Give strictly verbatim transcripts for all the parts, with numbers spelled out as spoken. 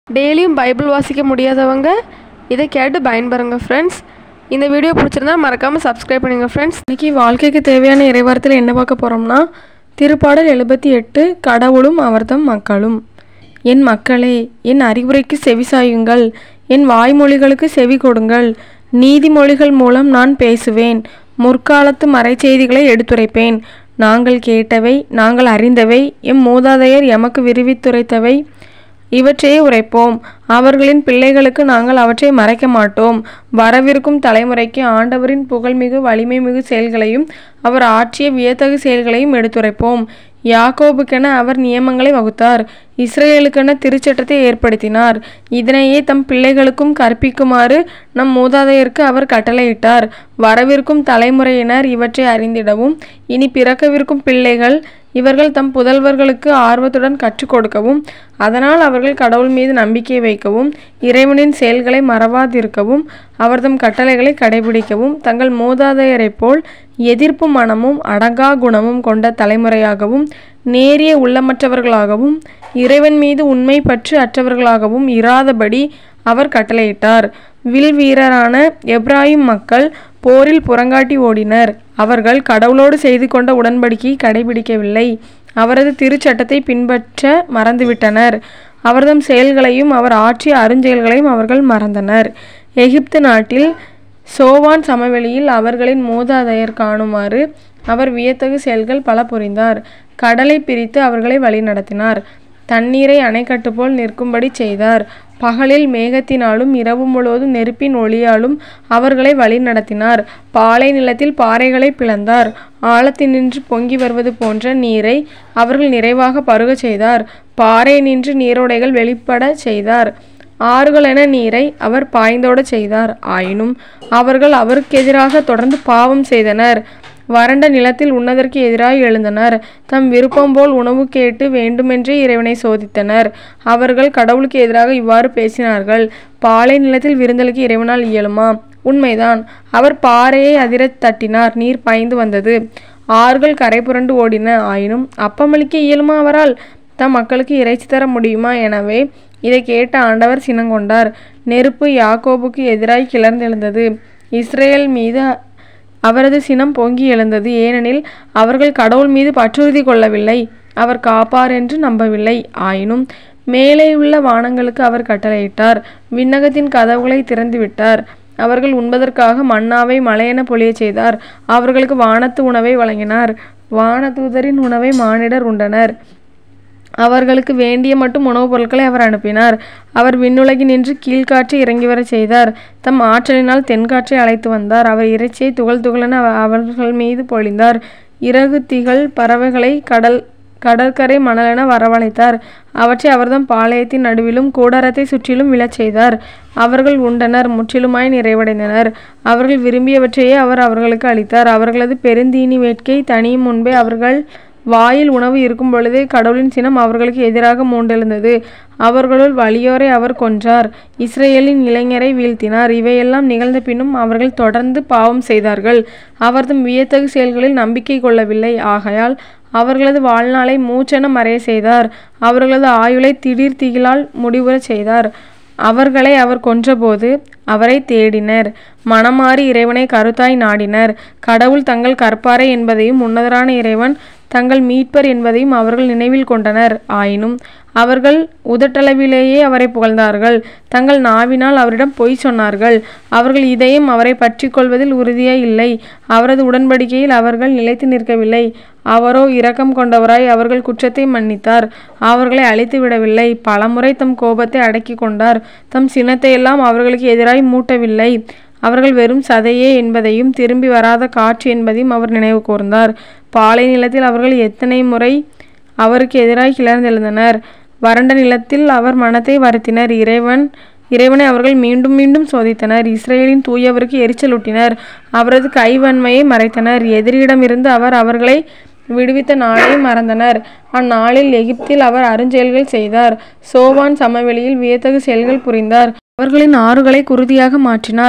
டெய்லியும் பைபிள் வாசிக்க முடியாதவங்க இதை கேட்டு பயன்பெறுங்க ஃப்ரெண்ட்ஸ். இந்த வீடியோ பிடிச்சிருந்தா மறக்காமல் சப்ஸ்கிரைப் பண்ணுங்க ஃப்ரெண்ட்ஸ். இன்றைக்கி வாழ்க்கைக்கு தேவையான இறைவார்த்தையில் என்ன பார்க்க போகிறோம்னா, திருப்பாடல் எழுபத்தி எட்டு, கடவுளும் அவர்தம் மக்களும். என் மக்களே, என் அறிவுரைக்கு செவிசாயுங்கள், என் வாய்மொழிகளுக்கு செவி கொடுங்கள். நீதிமொழிகள் மூலம் நான் பேசுவேன், முற்காலத்து மறைச்செய்திகளை எடுத்துரைப்பேன். நாங்கள் கேட்டவை, நாங்கள் அறிந்தவை, எம் மூதாதையர் எமக்கு விரிவித்துரைத்தவை இவற்றையே உரைப்போம். அவர்களின் பிள்ளைகளுக்கு நாங்கள் அவற்றை மறைக்க மாட்டோம். வரவிருக்கும் தலைமுறைக்கு ஆண்டவரின் புகழ்மிகு வலிமை மிகு செயல்களையும் அவர் ஆற்றிய வியத்தகு செயல்களையும் எடுத்துரைப்போம். யாக்கோபுக்கென அவர் நியமங்களை வகுத்தார், இஸ்ரேலுக்கென திருச்சட்டத்தை ஏற்படுத்தினார். இதனையே தம் பிள்ளைகளுக்கும் கற்பிக்குமாறு நம் மூதாதையருக்கு அவர் கட்டளையிட்டார். வரவிருக்கும் தலைமுறையினர் இவற்றை அறிந்திடவும், இனி பிறக்கவிருக்கும் பிள்ளைகள் இவர்கள் தம் புதல்வர்களுக்கு ஆர்வத்துடன் கற்றுக் கொடுக்கவும், அதனால் அவர்கள் கடவுள் மீது நம்பிக்கை வைக்கவும், இறைவனின் செயல்களை மறவாதிருக்கவும், அவர்தம் கட்டளைகளை கடைபிடிக்கவும், தங்கள் மூதாதையரைப் போல் எதிர்ப்பு மனமும் அடங்கா குணமும் கொண்ட தலைமுறையாகவும், நேரிய உள்ளமற்றவர்களாகவும், இறைவன் மீது உண்மை பற்று அற்றவர்களாகவும் இராதபடி அவர் கட்டளையிட்டார். வில் வீரரான எப்ராயிம் மக்கள் போரில் புறங்காட்டி ஓடினர். அவர்கள் கடவுளோடு செய்து கொண்ட உடன்படிக்கையை கடைபிடிக்கவில்லை. அவரது திருச்சட்டத்தை பின்பற்ற மறந்துவிட்டனர். அவர்தம் செயல்களையும் அவர் ஆற்றிய அருஞ்செயல்களையும் அவர்கள் மறந்தனர். எகிப்து நாட்டில் சோவான் சமவெளியில் அவர்களின் மூதாதையர் காணுமாறு அவர் வியத்தகு செயல்கள் பல புரிந்தார். கடலை பிரித்து அவர்களை வழிநடத்தினார். தண்ணீரை அணைக்கட்டு போல் நிற்கும்படி செய்தார். பகலில் மேகத்தினாலும் இரவு முழுவதும் நெருப்பின் ஒளியாலும் அவர்களை வழி நடத்தினார். பாலை நிலத்தில் பாறைகளை பிளந்தார். ஆழத்தினின்று பொங்கி வருவது போன்ற நீரை அவர்கள் நிறைவாக பருகச் செய்தார். பாறை நின்று நீரோடைகள் வெளிப்பட செய்தார். ஆறுகளென நீரை அவர் பாய்ந்தோட செய்தார். ஆயினும் அவர்கள் அவருக்கு எதிராக தொடர்ந்து பாவம் செய்தனர். வறண்ட நிலத்தில் உண்ணதற்கு எதிராக எழுந்தனர். தம் விருப்பம் போல் உணவு கேட்டு வேண்டுமென்றே இறைவனை சோதித்தனர். அவர்கள் கடவுளுக்கு எதிராக இவ்வாறு பேசினார்கள்: பாலை நிலத்தில் விருந்தளிக்க இறைவனால் இயலுமா? உண்மைதான். அவர் பாறையை அதிரத் தட்டினார், நீர் பாய்ந்து வந்தது, ஆறுகள் கரை புரண்டு ஓடின. ஆயினும் அப்பமளிக்க இயலுமா அவரால்? தம் மக்களுக்கு இறைச்சி தர முடியுமா? எனவே இதை கேட்ட ஆண்டவர் சினங்கொண்டார். நெருப்பு யாக்கோபுக்கு எதிராய் கிளர்ந்தெழுந்தது. இஸ்ரேல் மீது அவரது சினம் பொங்கி எழுந்தது. ஏனெனில் அவர்கள் கடவுள் மீது பற்றுறுதி கொள்ளவில்லை, அவர் காப்பார் என்று நம்பவில்லை. ஆயினும் மேலேயுள்ள வானங்களுக்கு அவர் கட்டளையிட்டார், விண்ணகத்தின் கதவுகளை திறந்துவிட்டார். அவர்கள் உண்பதற்காக மன்னாவை மழையென பொழியச் செய்தார். அவர்களுக்கு வானத்து உணவை வழங்கினார். வானதூதரின் உணவை மானிடர் உண்டனர். அவர்களுக்கு வேண்டிய மட்டும் உணவுப் பொருட்களை அவர் அனுப்பினார். அவர் விண்ணுலகினின்று கீழ்காற்றை இறங்கி வர செய்தார். தம் ஆற்றலினால் தென்காற்றை அழைத்து வந்தார். அவர் இறைச்சியை துகள் துகளென அவர்கள் மீது பொழிந்தார். இறகு திகழ் பறவைகளை கடல் கடற்கரை மணலென வரவழைத்தார். அவற்றை அவர்தம் பாளையத்தின் நடுவிலும் கூடாரத்தை சுற்றிலும் விழச் செய்தார். அவர்கள் உண்டனர், முற்றிலுமாய் நிறைவடைந்தனர். அவர்கள் விரும்பியவற்றையே அவர் அவர்களுக்கு அளித்தார். அவர்களது பெருந்தீனி வேட்கை தனியும் முன்பே அவர்கள் வாயில் உணவு இருக்கும் பொழுதே கடவுளின் சினம் அவர்களுக்கு எதிராக மூண்டெழுந்தது. அவர்களுள் வலியோரை அவர் கொன்றார், இஸ்ரேலின் இளைஞரை வீழ்த்தினார். இவையெல்லாம் நிகழ்ந்த பின்னும் அவர்கள் தொடர்ந்து பாவம் செய்தார்கள். அவர்தம் வியத்தகு செயல்களில் நம்பிக்கை கொள்ளவில்லை. ஆகையால் அவர்களது வாழ்நாளை மூச்சென மறைய செய்தார். அவர்களது ஆயுளை திடீர் திகிலால் முடிவுறச் செய்தார். அவர்களை அவர் கொன்றபோது அவரை தேடினர். மனமாறி இறைவனை கருத்தாய் நாடினர். கடவுள் தங்கள் கற்பாரை என்பதையும் உன்னதரான இறைவன் தங்கள் மீட்பர் என்பதையும் அவர்கள் நினைவில் கொண்டனர். ஆயினும் அவர்கள் உதட்டளவிலேயே அவரை புகழ்ந்தார்கள், தங்கள் நாவினால் அவரிடம் பொய் சொன்னார்கள். அவர்கள் இதயம் அவரை பற்றி கொள்வதில் உறுதியாய் இல்லை. அவரது உடன்படிக்கையில் அவர்கள் நிலைத்து நிற்கவில்லை. அவரோ இரக்கம் கொண்டவராய் அவர்கள் குற்றத்தை மன்னித்தார். அவர்களை அழித்து விடவில்லை. பலமுறை தம் கோபத்தை அடக்கி கொண்டார். தம் சினத்தையெல்லாம் அவர்களுக்கு எதிராய் மூட்டவில்லை. அவர்கள் வெறும் சதையே என்பதையும் திரும்பி வராத காற்று என்பதையும் அவர் நினைவு கூர்ந்தார். பாலை நிலத்தில் அவர்கள் எத்தனை முறை அவருக்கு எதிராக கிளர்ந்தெழுந்தனர். வறண்ட நிலத்தில் அவர் மனத்தை வருத்தினர். இறைவன் இறைவனை அவர்கள் மீண்டும் மீண்டும் சோதித்தனர். இஸ்ரேலின் தூயவருக்கு எரிச்சலூட்டினர். அவரது கைவன்மையை மறைத்தனர். எதிரியிடமிருந்து அவர் அவர்களை விடுவித்த நாளை மறந்தனர். அந்நாளில் எகிப்தில் அவர் அருஞ்செயல்கள் செய்தார். சோவான் சமவெளியில் வியத்தகு செயல்கள் புரிந்தார். அவர்களின் ஆறுகளை குருதியாக மாற்றினார்.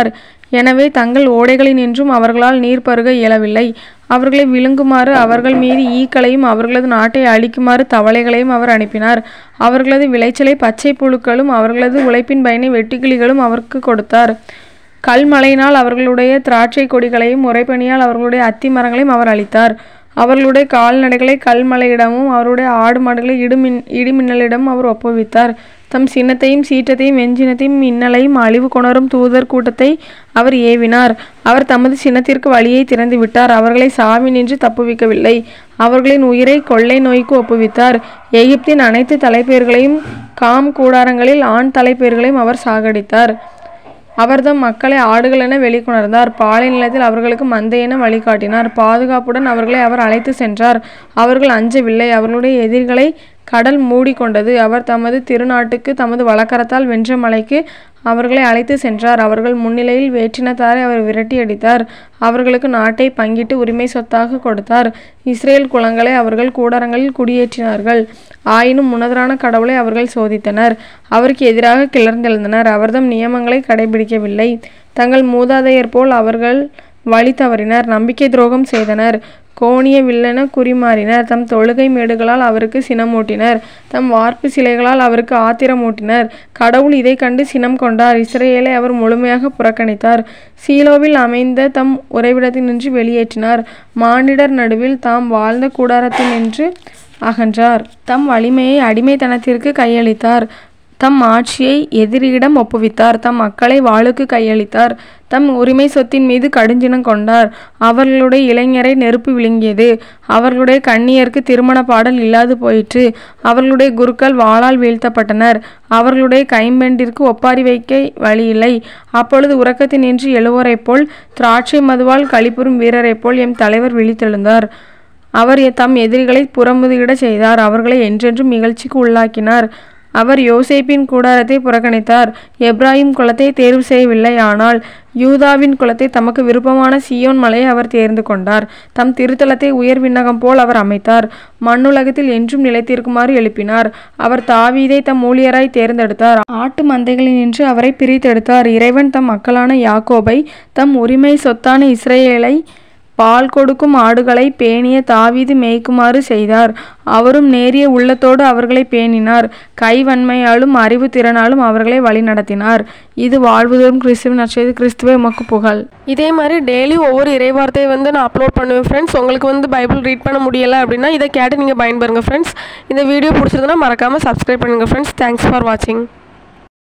எனவே தங்கள் ஓடைகளினின்றும் அவர்களால் நீர் பருக இயலவில்லை. அவர்களை விழுங்குமாறு அவர்கள் மீது ஈக்களையும் அவர்களது நாட்டை அழிக்குமாறு தவளைகளையும் அவர் அனுப்பினார். அவர்களது விளைச்சலை பச்சை புழுக்களும் அவர்களது உழைப்பின் பயனை வெட்டுக்கிளிகளும் அவருக்கு கொடுத்தார். கல்மழையினால் அவர்களுடைய திராட்சை கொடிகளையும் உறைபனியால் அவர்களுடைய அத்தி மரங்களையும் அவர் அழித்தார். அவர்களுடைய கால்நடைகளை கல்மழையிடமும் அவருடைய ஆடு மாடுகளை இடுமின் இடிமின்னலிடமும் அவர் ஒப்புவித்தார். தம் சின்னத்தையும் சீற்றத்தையும் வெஞ்சினத்தையும் மின்னலையும் அழிவு கொணரும் தூதர் கூட்டத்தை அவர் ஏவினார். அவர் தமது சின்னத்திற்கு வழியை திறந்து விட்டார். அவர்களை சாவி நின்று தப்புவிக்கவில்லை. அவர்களின் உயிரை கொள்ளை நோய்க்கு ஒப்புவித்தார். எகிப்தின் அனைத்து தலைப்பெயர்களையும் காம் கூடாரங்களில் ஆண் தலைப்பெயர்களையும் அவர் சாகடித்தார். அவர் தம் மக்களை ஆடுகள் என வெளிக்கொணர்ந்தார். பாலை நிலத்தில் அவர்களுக்கு மந்தை என வழிகாட்டினார். பாதுகாப்புடன் அவர்களை அவர் அழைத்து சென்றார். அவர்கள் அஞ்சவில்லை. அவர்களுடைய எதிரிகளை கடல் மூடிக்கொண்டது. அவர் தமது திருநாட்டுக்கு தமது வழக்கரத்தால் வென்ற மலைக்கு அவர்களை அழைத்து சென்றார். அவர்கள் முன்னிலையில் வேற்றினத்தாரை அவர் விரட்டி அடித்தார். அவர்களுக்கு நாட்டை பங்கிட்டு உரிமை சொத்தாக கொடுத்தார். இஸ்ரேல் குலங்களை அவர்கள் கூடாரங்களில் குடியேற்றினார்கள். ஆயினும் உன்னதரான கடவுளை அவர்கள் சோதித்தனர். அவருக்கு எதிராக கிளர்ந்தெழுந்தனர். அவர்தம் நியமங்களை கடைபிடிக்கவில்லை. தங்கள் மூதாதையர் போல் அவர்கள் வழி தவறினர். நம்பிக்கை துரோகம் செய்தனர். கோணிய வில்லென குறிமாறினர். தம் தொழுகை மேடுகளால் அவருக்கு சினமூட்டினர். தம் வார்ப்பு சிலைகளால் அவருக்கு ஆத்திரமூட்டினர். கடவுள் இதை கண்டு சினம் கொண்டார். இஸ்ரேலை அவர் முழுமையாக புறக்கணித்தார். சீலோவில் அமைந்த தம் உறைவிடத்தினின்று வெளியேற்றினார். மானிடர் நடுவில் தாம் வாழ்ந்த கூடாரத்தினின்று அகன்றார். தம் வலிமையை அடிமைத்தனத்திற்கு கையளித்தார். தம் ஆட்சியை எதிரியிடம் ஒப்புவித்தார். தம் மக்களை வாளுக்கு கையளித்தார். தம் உரிமை சொத்தின் மீது கடுஞ்சினம் கொண்டார். அவர்களுடைய இளைஞரை நெருப்பு விழுங்கியது. அவர்களுடைய கன்னியருக்கு திருமண பாடல் இல்லாது போயிற்று. அவர்களுடைய குருக்கள் வாளால் வீழ்த்தப்பட்டனர். அவர்களுடைய கைம்பெண்டிற்கு ஒப்பாரி வைக்க வழியில்லை. அப்பொழுது உறக்கத்தினின்று எழுவோரைப் போல் திராட்சை மதுவால் களிப்புறும் வீரரைப் போல் எம் தலைவர் விழித்தெழுந்தார். அவர் தம் எதிரிகளை புறமுதுகிட செய்தார். அவர்களை என்றென்றும் இகழ்ச்சிக்கு உள்ளாக்கினார். அவர் யோசேப்பின் கூடாரத்தை புறக்கணித்தார். எப்ராஹிம் குலத்தை தேர்வு செய்யவில்லை. ஆனால் யூதாவின் குலத்தை தமக்கு விருப்பமான சீயோன் மலையை அவர் தேர்ந்து கொண்டார். தம் திருத்தலத்தை உயர் விண்ணகம் போல் அவர் அமைத்தார். மண்ணுலகத்தில் என்றும் நிலைத்திருக்குமாறு எழுப்பினார். அவர் தாவீதை தம் ஊழியராய் தேர்ந்தெடுத்தார். ஆட்டு மந்தைகளினின்று அவரை பிரித்தெடுத்தார். இறைவன் தம் மக்களான யாக்கோபை தம் உரிமை சொத்தான இஸ்ரேலை பால் கொடுக்கும் ஆடுகளை பேணிய தாவீது மேய்க்குமாறு செய்தார். அவரும் நேரிய உள்ளத்தோடு அவர்களை பேணினார். கைவன்மையாலும் அறிவு திறனாலும் அவர்களை வழி நடத்தினார். இது வாழ்வுதோறும் கிறிஸ்துவின் நற்செய்தி. கிறிஸ்துவே உமக்கு புகழ். இதே மாதிரி டெய்லி ஒவ்வொரு இறைவார்த்தையை வந்து நான் அப்லோட் பண்ணுவேன் ஃப்ரெண்ட்ஸ். உங்களுக்கு வந்து பைபிள் ரீட் பண்ண முடியலை அப்படின்னா இதை கேட்டு நீங்கள் பயன்பெறுங்க ஃப்ரெண்ட்ஸ். இந்த வீடியோ பிடிச்சிருந்தனா மறக்காமல் சப்ஸ்கிரைப் பண்ணுங்கள் ஃப்ரெண்ட்ஸ். தேங்க்ஸ் ஃபார் வாட்சிங்.